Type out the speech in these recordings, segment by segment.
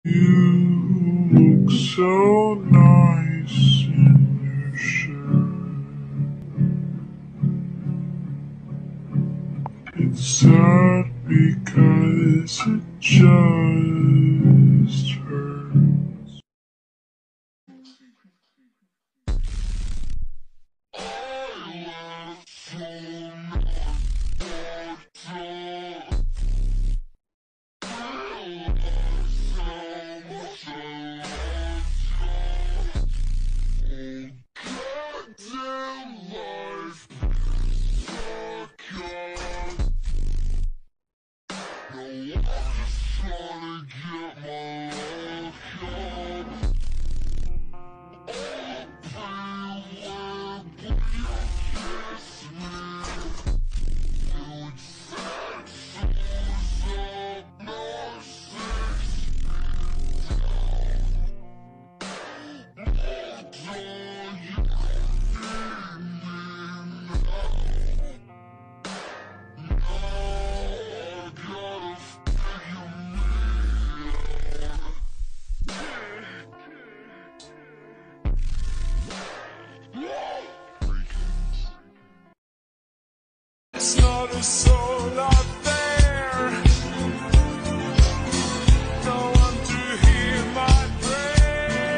You look so nice in your shirt. It's sad because it just hurts. There's not a soul out there, no one to hear my prayer.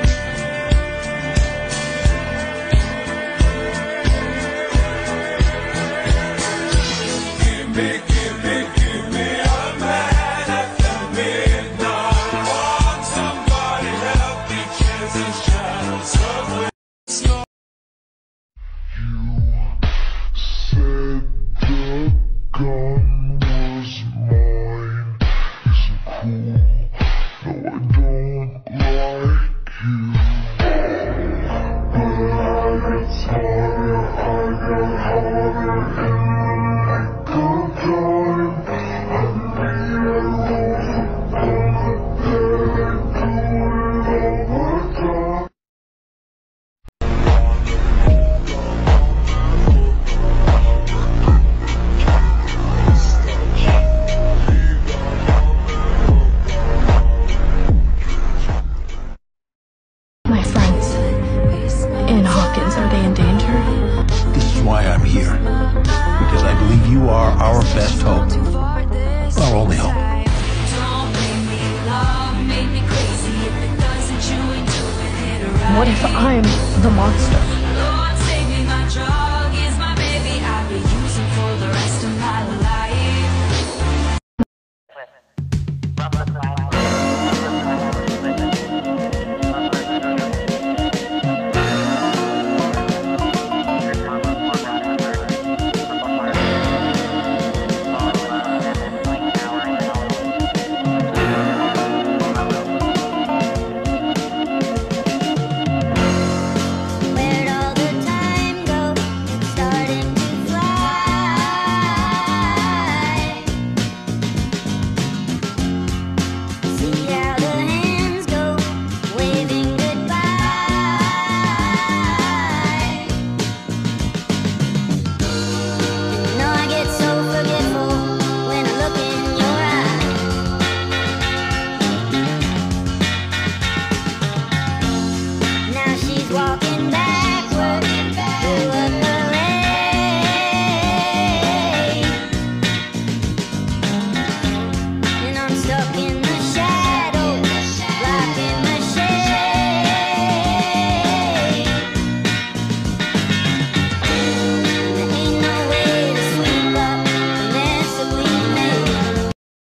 Give me a man after midnight. Want somebody help me chase these shadows away. It's not gun was mine. Isn't cool. No, I don't like you. But I get smarter, I get harder in the nick of time. I'm being lost upon the dead, I do it all the time. Are they in danger? This is why I'm here. Because I believe you are our best hope. Our only hope. What if I'm the monster?